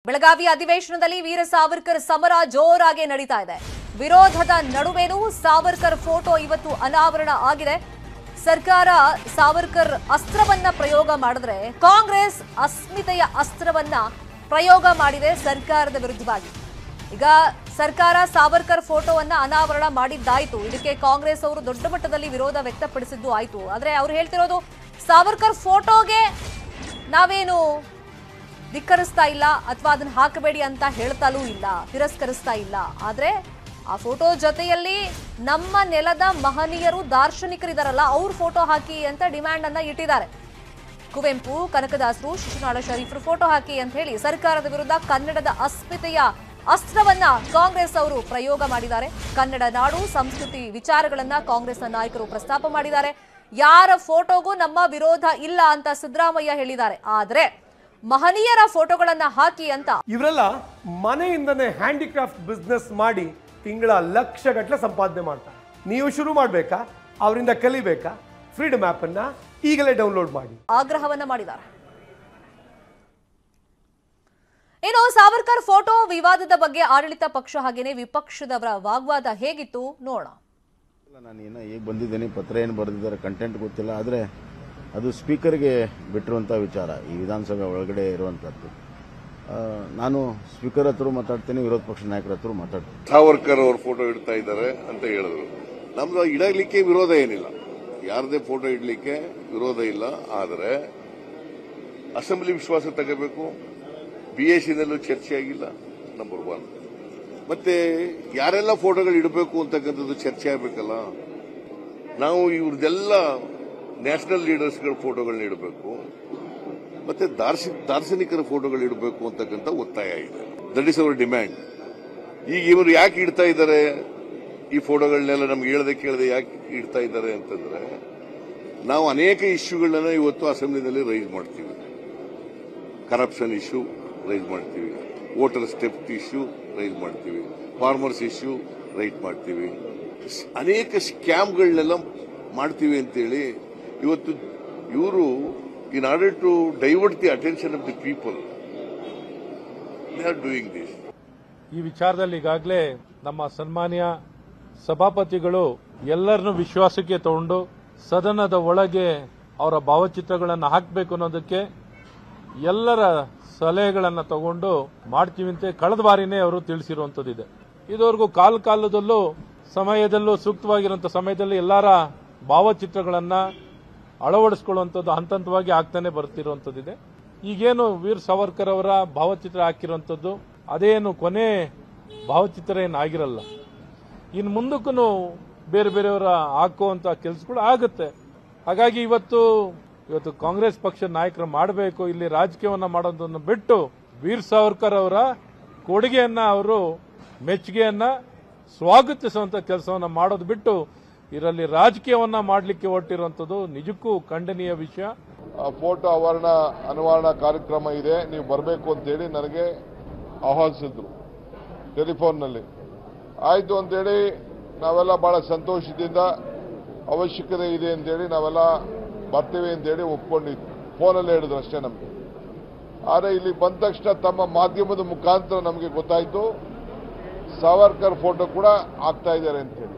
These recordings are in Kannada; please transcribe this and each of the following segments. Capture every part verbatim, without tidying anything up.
ಬೆಳಗಾವಿ ಅಧಿವೇಶನದಲ್ಲಿ ವೀರ ಸಾವರ್ಕರ್ ಸಮರ ಜೋರಾಗಿ ನಡೀತಾ ಇದೆ. ವಿರೋಧದ ನಡುವೆನೂ ಸಾವರ್ಕರ್ ಫೋಟೋ ಇವತ್ತು ಅನಾವರಣ ಆಗಿದೆ. ಸರ್ಕಾರ ಸಾವರ್ಕರ್ ಅಸ್ತ್ರವನ್ನ ಪ್ರಯೋಗ ಮಾಡಿದ್ರೆ ಕಾಂಗ್ರೆಸ್ ಅಸ್ಮಿತೆಯ ಅಸ್ತ್ರವನ್ನ ಪ್ರಯೋಗ ಮಾಡಿದೆ ಸರ್ಕಾರದ ವಿರುದ್ಧವಾಗಿ. ಈಗ ಸರ್ಕಾರ ಸಾವರ್ಕರ್ ಫೋಟೋವನ್ನ ಅನಾವರಣ ಮಾಡಿದ್ದಾಯ್ತು. ಇದಕ್ಕೆ ಕಾಂಗ್ರೆಸ್ ಅವರು ದೊಡ್ಡ ಮಟ್ಟದಲ್ಲಿ ವಿರೋಧ ವ್ಯಕ್ತಪಡಿಸಿದ್ದು ಆಯ್ತು. ಆದ್ರೆ ಅವ್ರು ಹೇಳ್ತಿರೋದು ಸಾವರ್ಕರ್ ಫೋಟೋಗೆ ನಾವೇನು ಧಿಕ್ಕರಿಸ್ತಾ ಇಲ್ಲ ಅಥವಾ ಅದನ್ನ ಹಾಕಬೇಡಿ ಅಂತ ಹೇಳ್ತಲೂ ಇಲ್ಲ, ತಿರಸ್ಕರಿಸ್ತಾ ಇಲ್ಲ. ಆದ್ರೆ ಆ ಫೋಟೋ ಜೊತೆಯಲ್ಲಿ ನಮ್ಮ ನೆಲದ ಮಹನೀಯರು ದಾರ್ಶನಿಕರಿದಾರಲ್ಲ ಅವ್ರ ಫೋಟೋ ಹಾಕಿ ಅಂತ ಡಿಮ್ಯಾಂಡ್ ಅನ್ನ ಇಟ್ಟಿದ್ದಾರೆ. ಕುವೆಂಪು, ಕನಕದಾಸರು, ಶಿಶುನಾಳ ಶರೀಫರು ಫೋಟೋ ಹಾಕಿ ಅಂತ ಹೇಳಿ ಸರ್ಕಾರದ ವಿರುದ್ಧ ಕನ್ನಡದ ಅಸ್ಮಿತೆಯ ಅಸ್ತ್ರವನ್ನ ಕಾಂಗ್ರೆಸ್ ಅವರು ಪ್ರಯೋಗ ಮಾಡಿದ್ದಾರೆ. ಕನ್ನಡ ನಾಡು, ಸಂಸ್ಕೃತಿ ವಿಚಾರಗಳನ್ನ ಕಾಂಗ್ರೆಸ್ನ ನಾಯಕರು ಪ್ರಸ್ತಾಪ ಮಾಡಿದ್ದಾರೆ. ಯಾರ ಫೋಟೋಗೂ ನಮ್ಮ ವಿರೋಧ ಇಲ್ಲ ಅಂತ ಸಿದ್ದರಾಮಯ್ಯ ಹೇಳಿದ್ದಾರೆ. ಆದ್ರೆ ಮಹನೀಯರ ಫೋಟೋಗಳನ್ನ ಹಾಕಿ ಅಂತ ಇವರೆಲ್ಲ ಮನೆಯಿಂದನೇ ಹ್ಯಾಂಡಿಕ್ರಾಫ್ಟ್ ಬಿಸ್ನೆಸ್ ಮಾಡಿ ತಿಂಗಳ ಲಕ್ಷ ಗಟ್ಟಲೆ ಸಂಪಾದನೆ ಮಾಡ್ತಾರೆ. ನೀವು ಶುರು ಮಾಡಬೇಕಾ? ಅವರಿಂದ ಕಲಿಬೇಕಾ? ಫ್ರೀಡಮ್ ಆಪ್ ಅನ್ನ ಈಗಲೇ ಡೌನ್ಲೋಡ್ ಮಾಡಿ ಆಗ್ರಹವನ್ನ ಮಾಡಿದ್ದಾರೆ. ಇನ್ನು ಸಾವರ್ಕರ್ ಫೋಟೋ ವಿವಾದದ ಬಗ್ಗೆ ಆಡಳಿತ ಪಕ್ಷ ಹಾಗೇನೆ ವಿಪಕ್ಷದವರ ವಾಗ್ವಾದ ಹೇಗಿತ್ತು ನೋಡೋಣ. ನಾನು ಏನೋ ಈಗ ಬಂದಿದ್ದೇನೆ, ಪತ್ರ ಏನು ಬರೆದಿದ್ದಾರೆ ಕಂಟೆಂಟ್ ಗೊತ್ತಿಲ್ಲ. ಆದರೆ ಅದು ಸ್ಪೀಕರ್ಗೆ ಬಿಟ್ಟಿರುವಂಥ ವಿಚಾರ, ಈ ವಿಧಾನಸಭೆ ಒಳಗಡೆ ಇರುವಂಥದ್ದು. ನಾನು ಸ್ಪೀಕರ್ ಹತ್ರ ಮಾತಾಡ್ತೇನೆ, ವಿರೋಧ ಪಕ್ಷ ನಾಯಕರ ಹತ್ರ ಮಾತಾಡ್ತೀನಿ. ಸಾವರ್ಕರ್ ಅವ್ರ ಫೋಟೋ ಇಡ್ತಾ ಇದ್ದಾರೆ ಅಂತ ಹೇಳಿದ್ರು. ನಮ್ದು ಇಡಲಿಕ್ಕೆ ವಿರೋಧ ಏನಿಲ್ಲ, ಯಾರದೇ ಫೋಟೋ ಇಡ್ಲಿಕ್ಕೆ ವಿರೋಧ ಇಲ್ಲ. ಆದರೆ ಅಸೆಂಬ್ಲಿ ವಿಶ್ವಾಸ ತಗೋಬೇಕು. ಬಿ ಎಸ್ ಸಿನಲ್ಲೂ ಚರ್ಚೆ ಆಗಿಲ್ಲ, ನಂಬರ್ ಒನ್. ಮತ್ತೆ ಯಾರೆಲ್ಲ ಫೋಟೋಗಳು ಇಡಬೇಕು ಅಂತಕ್ಕಂಥದ್ದು ಚರ್ಚೆ ಆಗಬೇಕಲ್ಲ. ನಾವು ಇವ್ರದೆಲ್ಲ ನ್ಯಾಷನಲ್ ಲೀಡರ್ಸ್ಗಳ ಫೋಟೋಗಳನ್ನ ಇಡಬೇಕು, ಮತ್ತೆ ದಾರ್ಶನಿಕರ ಫೋಟೋಗಳು ಇಡಬೇಕು ಅಂತಕ್ಕಂಥ ಒತ್ತಾಯ ಇದೆ. That is our demand. ಈಗ ಇವರು ಯಾಕೆ ಇಡ್ತಾ ಇದ್ದಾರೆ ಈ ಫೋಟೋಗಳನ್ನೆಲ್ಲ? ನಮ್ಗೆ ಹೇಳದೆ ಕೇಳದೆ ಯಾಕೆ ಇಡ್ತಾ ಇದ್ದಾರೆ ಅಂತಂದ್ರೆ, ನಾವು ಅನೇಕ ಇಶ್ಯೂಗಳನ್ನ ಇವತ್ತು ಅಸೆಂಬ್ಲಿನಲ್ಲಿ ರೈಸ್ ಮಾಡ್ತೀವಿ. ಕರಪ್ಷನ್ ಇಶ್ಯೂ ರೈಸ್ ಮಾಡ್ತೀವಿ, ವೋಟರ್ ಸ್ಟೆಪ್ ಇಶ್ಯೂ ರೈಸ್ ಮಾಡ್ತೀವಿ, ಫಾರ್ಮರ್ಸ್ ಇಶ್ಯೂ ರೈಸ್ ಮಾಡ್ತೀವಿ, ಅನೇಕ ಸ್ಕ್ಯಾಮ್ಗಳನ್ನೆಲ್ಲ ಮಾಡ್ತೀವಿ ಅಂತೇಳಿ ಇವತ್ತು ಇವರು in order to divert the attention of the people they are doing this. ಈ ವಿಚಾರದಲ್ಲಿ ಈಗಾಗಲೇ ನಮ್ಮ ಸನ್ಮಾನ್ಯ ಸಭಾಪತಿಗಳು ಎಲ್ಲರನ್ನೂ ವಿಶ್ವಾಸಕ್ಕೆ ತಗೊಂಡು ಸದನದ ಒಳಗೆ ಅವರ ಭಾವಚಿತ್ರಗಳನ್ನು ಹಾಕಬೇಕು ಅನ್ನೋದಕ್ಕೆ ಎಲ್ಲರ ಸಲಹೆಗಳನ್ನು ತಗೊಂಡು ಮಾಡ್ತೀವಿ ಅಂತ ಕಳೆದ ಬಾರಿನೇ ಅವರು ತಿಳಿಸಿರುವಂತದ್ದಿದೆ. ಇದುವರೆಗೂ ಕಾಲ ಕಾಲದಲ್ಲೂ ಸಮಯದಲ್ಲೂ ಸೂಕ್ತವಾಗಿರುವಂತ ಸಮಯದಲ್ಲಿ ಎಲ್ಲರ ಭಾವಚಿತ್ರಗಳನ್ನ ಅಳವಡಿಸಿಕೊಳ್ಳುವಂಥದ್ದು ಹಂತ ಹಂತವಾಗಿ ಆಗ್ತಾನೆ ಬರ್ತಿರುವಂತದ್ದಿದೆ. ಈಗೇನು ವೀರ್ ಸಾವರ್ಕರ್ ಅವರ ಭಾವಚಿತ್ರ ಹಾಕಿರುವಂಥದ್ದು ಅದೇನು ಕೊನೆ ಭಾವಚಿತ್ರ ಏನು ಆಗಿರಲ್ಲ. ಇನ್ನು ಮುಂದಕ್ಕೂ ಬೇರೆ ಬೇರೆಯವರ ಹಾಕುವಂತ ಕೆಲಸಗಳು ಆಗುತ್ತೆ. ಹಾಗಾಗಿ ಇವತ್ತು ಇವತ್ತು ಕಾಂಗ್ರೆಸ್ ಪಕ್ಷದ ನಾಯಕರು ಮಾಡಬೇಕು, ಇಲ್ಲಿ ರಾಜಕೀಯವನ್ನ ಮಾಡೋದನ್ನು ಬಿಟ್ಟು ವೀರ್ ಸಾವರ್ಕರ್ ಅವರ ಕೊಡುಗೆಯನ್ನ ಅವರು ಮೆಚ್ಚುಗೆಯನ್ನ ಸ್ವಾಗತಿಸುವಂತ ಕೆಲಸವನ್ನ ಮಾಡೋದು ಬಿಟ್ಟು ಇದರಲ್ಲಿ ರಾಜಕೀಯವನ್ನ ಮಾಡಲಿಕ್ಕೆ ಹೊರಟಿರುವಂತದ್ದು ನಿಜಕ್ಕೂ ಖಂಡನೀಯ ವಿಷಯ. ಫೋಟೋ ಆವರಣ ಅನಾವರಣ ಕಾರ್ಯಕ್ರಮ ಇದೆ, ನೀವು ಬರಬೇಕು ಅಂತೇಳಿ ನನಗೆ ಆಹ್ವಾನಿಸಿದ್ರು ಟೆಲಿಫೋನ್ನಲ್ಲಿ. ಆಯ್ತು ಅಂತೇಳಿ ನಾವೆಲ್ಲ ಬಹಳ ಸಂತೋಷದಿಂದ ಅವಶ್ಯಕತೆ ಇದೆ ಅಂತೇಳಿ ನಾವೆಲ್ಲ ಬರ್ತೀವಿ ಅಂತೇಳಿ ಒಪ್ಕೊಂಡಿದ್ವಿ. ಫೋನಲ್ಲಿ ಹೇಳಿದ್ರು ಅಷ್ಟೇ ನಮಗೆ. ಆದರೆ ಇಲ್ಲಿ ಬಂದ ತಕ್ಷಣ ತಮ್ಮ ಮಾಧ್ಯಮದ ಮುಖಾಂತರ ನಮಗೆ ಗೊತ್ತಾಯಿತು ಸಾವರ್ಕರ್ ಫೋಟೋ ಕೂಡ ಹಾಕ್ತಾ ಇದ್ದಾರೆ ಅಂತೇಳಿ.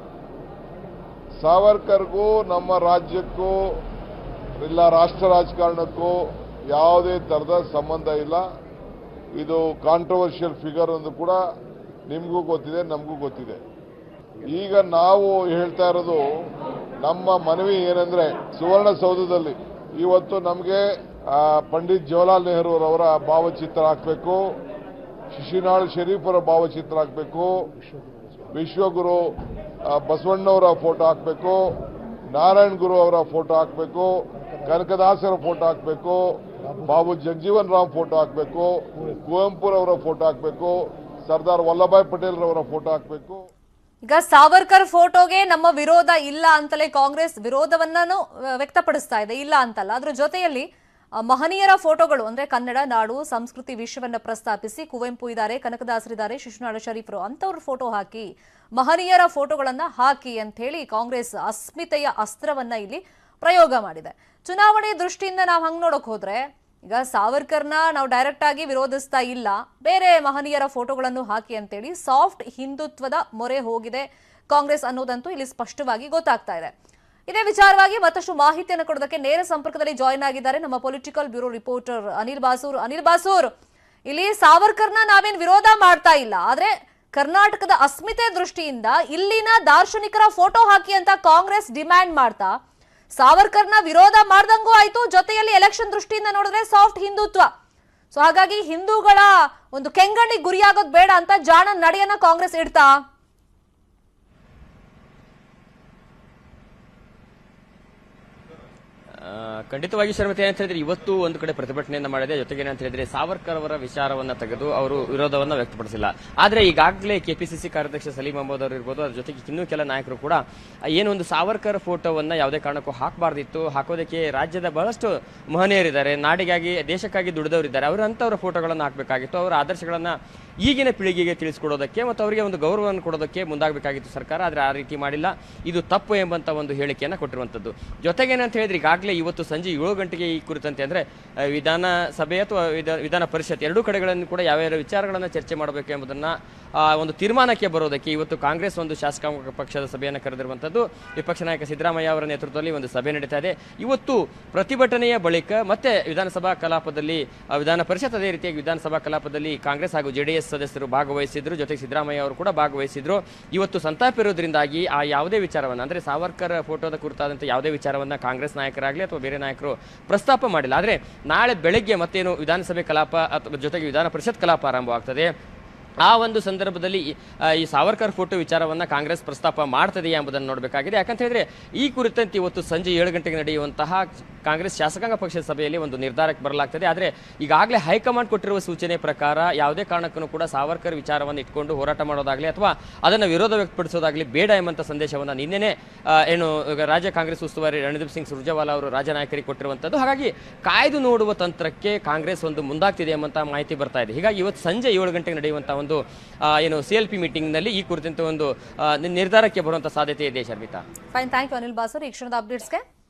ಸಾವರ್ಕರ್ಗೂ ನಮ್ಮ ರಾಜ್ಯಕ್ಕೂ ಇಲ್ಲ ರಾಷ್ಟ್ರ ರಾಜಕಾರಣಕ್ಕೂ ಯಾವುದೇ ಥರದ ಸಂಬಂಧ ಇಲ್ಲ. ಇದು ಕಾಂಟ್ರವರ್ಷಿಯಲ್ ಫಿಗರ್ ಎಂದು ಕೂಡ ನಿಮಗೂ ಗೊತ್ತಿದೆ, ನಮಗೂ ಗೊತ್ತಿದೆ. ಈಗ ನಾವು ಹೇಳ್ತಾ ಇರೋದು ನಮ್ಮ ಮನವಿ ಏನಂದ್ರೆ, ಸುವರ್ಣಸೌಧದಲ್ಲಿ ಇವತ್ತು ನಮಗೆ ಪಂಡಿತ್ ಜವಾಹರ್ಲಾಲ್ ನೆಹರು ಅವರ ಭಾವಚಿತ್ರ ಹಾಕಬೇಕು, ಶಿಶುನಾಳ ಶರೀಫ್ ಅವರ ಭಾವಚಿತ್ರ ಹಾಕಬೇಕು, ವಿಶ್ವಗುರು ಬಸವಣ್ಣವರ ಫೋಟೋ ಹಾಕಬೇಕು, ನಾರಾಯಣ ಗುರು ಅವರ ಫೋಟೋ ಹಾಕಬೇಕು, ಕನಕದಾಸರ ಫೋಟೋ ಹಾಕಬೇಕು, ಬಾಬು ಜಗಜೀವನ್ ರಾಮ್ ಫೋಟೋ ಹಾಕಬೇಕು, ಕುವೆಂಪುರವರ ಫೋಟೋ ಹಾಕಬೇಕು, ಸರ್ದಾರ್ ವಲ್ಲಭಾಯ್ ಪಟೇಲ್ ರವರ ಫೋಟೋ ಹಾಕಬೇಕು. ಈಗ ಸಾವರ್ಕರ್ ಫೋಟೋಗೆ ನಮ್ಮ ವಿರೋಧ ಇಲ್ಲ ಅಂತಲೇ ಕಾಂಗ್ರೆಸ್ ವಿರೋಧವನ್ನೂ ವ್ಯಕ್ತಪಡಿಸ್ತಾ ಇದೆ, ಇಲ್ಲ ಅಂತಲ್ಲ. ಅದ್ರ ಜೊತೆಯಲ್ಲಿ ಮಹನೀಯರ ಫೋಟೋಗಳು ಅಂದ್ರೆ ಕನ್ನಡ ನಾಡು ಸಂಸ್ಕೃತಿ ವಿಷಯವನ್ನ ಪ್ರಸ್ತಾಪಿಸಿ ಕುವೆಂಪು ಇದ್ದಾರೆ, ಕನಕದಾಸರಿದ್ದಾರೆ, ಶಿಶುನಾಳ ಶರೀಫರು ಅಂತವ್ರ ಫೋಟೋ ಹಾಕಿ ಮಹನೀಯರ ಫೋಟೋಗಳನ್ನ ಹಾಕಿ ಅಂತ ಹೇಳಿ ಕಾಂಗ್ರೆಸ್ ಅಸ್ಮಿತೆಯ ಅಸ್ತ್ರವನ್ನ ಇಲ್ಲಿ ಪ್ರಯೋಗ ಮಾಡಿದೆ. ಚುನಾವಣೆ ದೃಷ್ಟಿಯಿಂದ ನಾವು ಹಂಗ್ ನೋಡಕ್ ಹೋದ್ರೆ ಈಗ ಸಾವರ್ಕರ್ನ ನಾವು ಡೈರೆಕ್ಟ್ ಆಗಿ ವಿರೋಧಿಸ್ತಾ ಇಲ್ಲ, ಬೇರೆ ಮಹನೀಯರ ಫೋಟೋಗಳನ್ನು ಹಾಕಿ ಅಂತೇಳಿ ಸಾಫ್ಟ್ ಹಿಂದುತ್ವದ ಮೊರೆ ಹೋಗಿದೆ ಕಾಂಗ್ರೆಸ್ ಅನ್ನೋದಂತೂ ಇಲ್ಲಿ ಸ್ಪಷ್ಟವಾಗಿ ಗೊತ್ತಾಗ್ತಾ ಇದೆ. ಇದೇ ವಿಚಾರವಾಗಿ ಮತ್ತಷ್ಟು ಮಾಹಿತಿಯನ್ನು ಕೊಡೋದಕ್ಕೆ ನೇರ ಸಂಪರ್ಕದಲ್ಲಿ ಜಾಯಿನ್ ಆಗಿದ್ದಾರೆ ನಮ್ಮ political bureau reporter Anil Basur. Anil Basur, ಇಲ್ಲಿ ಸಾವರ್ಕರ್ನ ನಾವೇನ್ ವಿರೋಧ ಮಾಡ್ತಾ ಇಲ್ಲ, ಆದ್ರೆ ಕರ್ನಾಟಕದ ಅಸ್ಮಿತೆ ದೃಷ್ಟಿಯಿಂದ ಇಲ್ಲಿನ ದಾರ್ಶನಿಕರ ಫೋಟೋ ಹಾಕಿ ಅಂತ ಕಾಂಗ್ರೆಸ್ ಡಿಮ್ಯಾಂಡ್ ಮಾಡ್ತಾ ಸಾವರ್ಕರ್ನ ವಿರೋಧ ಮಾಡ್ದಂಗೂ ಆಯ್ತು, ಜೊತೆಯಲ್ಲಿ ಎಲೆಕ್ಷನ್ ದೃಷ್ಟಿಯಿಂದ ನೋಡಿದ್ರೆ ಸಾಫ್ಟ್ ಹಿಂದುತ್ವ. ಸೊ ಹಾಗಾಗಿ ಹಿಂದೂಗಳ ಒಂದು ಕೆಂಗಣ್ಣಿಗೆ ಗುರಿಯಾಗೋದು ಬೇಡ ಅಂತ ಜಾಣ ನಡೆಯನ್ನ ಕಾಂಗ್ರೆಸ್ ಇಡ್ತಾ. ಖಂಡಿತವಾಗಿ ಶರ್ಮತಿ ಏನಂತ ಹೇಳಿದ್ರೆ ಇವತ್ತು ಒಂದು ಕಡೆ ಪ್ರತಿಭಟನೆಯನ್ನ ಮಾಡಿದೆ, ಜೊತೆಗೆ ಏನಂತ ಹೇಳಿದ್ರೆ ಸಾವರ್ಕರ್ ಅವರ ವಿಚಾರವನ್ನ ತೆಗೆದು ಅವರು ವಿರೋಧವನ್ನ ವ್ಯಕ್ತಪಡಿಸಿಲ್ಲ. ಆದ್ರೆ ಈಗಾಗಲೇ ಕೆಪಿಸಿಸಿ ಕಾರ್ಯಾಧ್ಯಕ್ಷ ಸಲೀಂ ಅಹಮದ್ ಅವರು ಇರ್ಬೋದು, ಅದ್ರ ಜೊತೆಗೆ ಇನ್ನೂ ಕೆಲ ನಾಯಕರು ಕೂಡ ಏನೊಂದು ಸಾವರ್ಕರ್ ಫೋಟೋವನ್ನ ಯಾವುದೇ ಕಾರಣಕ್ಕೂ ಹಾಕಬಾರ್ದಿತ್ತು, ಹಾಕೋದಕ್ಕೆ ರಾಜ್ಯದ ಬಹಳಷ್ಟು ಮಹನೀಯರಿದ್ದಾರೆ, ನಾಡಿಗಾಗಿ ದೇಶಕ್ಕಾಗಿ ದುಡಿದವರಿದ್ದಾರೆ, ಅವರು ಅಂತವರ ಫೋಟೋಗಳನ್ನು ಹಾಕಬೇಕಾಗಿತ್ತು, ಅವರ ಆದರ್ಶಗಳನ್ನ ಈಗಿನ ಪೀಳಿಗೆಗೆ ತಿಳಿಸಿಕೊಡೋದಕ್ಕೆ ಮತ್ತು ಅವರಿಗೆ ಒಂದು ಗೌರವವನ್ನು ಕೊಡೋದಕ್ಕೆ ಮುಂದಾಗಬೇಕಾಗಿತ್ತು ಸರ್ಕಾರ. ಆದರೆ ಆ ರೀತಿ ಮಾಡಿಲ್ಲ, ಇದು ತಪ್ಪು ಎಂಬಂತ ಒಂದು ಹೇಳಿಕೆಯನ್ನು ಕೊಟ್ಟಿರುವಂಥದ್ದು. ಜೊತೆಗೇನಂತ ಹೇಳಿದ್ರೆ ಈಗಾಗಲೇ ಇವತ್ತು ಸಂಜೆ ಏಳು ಗಂಟೆಗೆ ಈ ಕುರಿತಂತೆ ಅಂದರೆ ವಿಧಾನಸಭೆ ಅಥವಾ ವಿಧಾನ ಪರಿಷತ್ ಎರಡೂ ಕಡೆಗಳನ್ನು ಕೂಡ ಯಾವ್ಯಾವ ವಿಚಾರಗಳನ್ನು ಚರ್ಚೆ ಮಾಡಬೇಕು ಎಂಬುದನ್ನು ಒಂದು ತೀರ್ಮಾನಕ್ಕೆ ಬರೋದಕ್ಕೆ ಇವತ್ತು ಕಾಂಗ್ರೆಸ್ ಒಂದು ಶಾಸಕಾಂಗ ಪಕ್ಷದ ಸಭೆಯನ್ನು ಕರೆದಿರುವಂಥದ್ದು. ವಿಪಕ್ಷ ನಾಯಕ ಸಿದ್ದರಾಮಯ್ಯ ಅವರ ನೇತೃತ್ವದಲ್ಲಿ ಒಂದು ಸಭೆ ನಡೀತಾ ಇದೆ. ಇವತ್ತು ಪ್ರತಿಭಟನೆಯ ಬಳಿಕ ಮತ್ತೆ ವಿಧಾನಸಭಾ ಕಲಾಪದಲ್ಲಿ ವಿಧಾನ ಪರಿಷತ್ ಅದೇ ರೀತಿಯಾಗಿ ವಿಧಾನಸಭಾ ಕಲಾಪದಲ್ಲಿ ಕಾಂಗ್ರೆಸ್ ಹಾಗೂ ಜೆಡಿಎಸ್ ಸದಸ್ಯರು ಭಾಗವಹಿಸಿದ್ರು, ಜೊತೆಗೆ ಸಿದ್ದರಾಮಯ್ಯ ಅವರು ಕೂಡ ಭಾಗವಹಿಸಿದ್ರು. ಇವತ್ತು ಸಂತಾಪ ಇರೋದ್ರಿಂದಾಗಿ ಆ ಯಾವುದೇ ವಿಚಾರವನ್ನು ಅಂದರೆ ಸಾವರ್ಕರ್ ಫೋಟೋದ ಕುರಿತಾದಂಥ ಯಾವುದೇ ವಿಚಾರವನ್ನು ಕಾಂಗ್ರೆಸ್ ನಾಯಕರಾಗಲಿ ಅಥವಾ ಬೇರೆ ನಾಯಕರು ಪ್ರಸ್ತಾಪ ಮಾಡಿಲ್ಲ. ಆದರೆ ನಾಳೆ ಬೆಳಗ್ಗೆ ಮತ್ತೇನು ವಿಧಾನಸಭೆ ಕಲಾಪ ಅಥವಾ ಜೊತೆಗೆ ವಿಧಾನ ಪರಿಷತ್ ಕಲಾಪ ಆರಂಭವಾಗ್ತದೆ, ಆ ಒಂದು ಸಂದರ್ಭದಲ್ಲಿ ಈ ಸಾವರ್ಕರ್ ಫೋಟೋ ವಿಚಾರವನ್ನು ಕಾಂಗ್ರೆಸ್ ಪ್ರಸ್ತಾಪ ಮಾಡ್ತದೆಯಾ ಎಂಬುದನ್ನು ನೋಡಬೇಕಾಗಿದೆ. ಯಾಕಂತ ಹೇಳಿದ್ರೆ ಈ ಕುರಿತಂತೆ ಇವತ್ತು ಸಂಜೆ ಏಳು ಗಂಟೆಗೆ ನಡೆಯುವಂತಹ ಕಾಂಗ್ರೆಸ್ ಶಾಸಕಾಂಗ ಪಕ್ಷದ ಸಭೆಯಲ್ಲಿ ಒಂದು ನಿರ್ಧಾರಕ್ಕೆ ಬರಲಾಗ್ತದೆ. ಆದರೆ ಈಗಾಗಲೇ ಹೈಕಮಾಂಡ್ ಕೊಟ್ಟಿರುವ ಸೂಚನೆ ಪ್ರಕಾರ ಯಾವುದೇ ಕಾರಣಕ್ಕೂ ಕೂಡ ಸಾವರ್ಕರ್ ವಿಚಾರವನ್ನು ಇಟ್ಕೊಂಡು ಹೋರಾಟ ಮಾಡೋದಾಗಲಿ ಅಥವಾ ಅದನ್ನು ವಿರೋಧ ವ್ಯಕ್ತಪಡಿಸೋದಾಗಲಿ ಬೇಡ ಎಂಬಂಥ ಸಂದೇಶವನ್ನು ನಿನ್ನೆನೇ ಏನು ರಾಜ್ಯ ಕಾಂಗ್ರೆಸ್ ಉಸ್ತುವಾರಿ ರಣದೀಪ್ ಸಿಂಗ್ ಸುರ್ಜೇವಾಲಾ ಅವರು ರಾಜ್ಯ ನಾಯಕರಿಗೆ ಕೊಟ್ಟಿರುವಂಥದ್ದು. ಹಾಗಾಗಿ ಕಾಯ್ದು ನೋಡುವ ತಂತ್ರಕ್ಕೆ ಕಾಂಗ್ರೆಸ್ ಒಂದು ಮುಂದಾಗ್ತಿದೆ ಎಂಬಂಥ ಮಾಹಿತಿ ಬರ್ತಾ ಇದೆ. ಹೀಗಾಗಿ ಇವತ್ತು ಸಂಜೆ ಏಳು ಗಂಟೆಗೆ ನಡೆಯುವಂಥ ಒಂದು ಏನು ಸಿ ಎಲ್ ಪಿ ಮೀಟಿಂಗ್ ನಲ್ಲಿ ಈ ಕುರಿತಂತೆ ಒಂದು ನಿರ್ಧಾರಕ್ಕೆ ಬರುವಂತ ಸಾಧ್ಯತೆ ಇದೆ. Sharmita, fine, thank you Anil Basur ಈ ಕ್ಷಣದ ಅಪ್ಡೇಟ್ಸ್ಗೆ.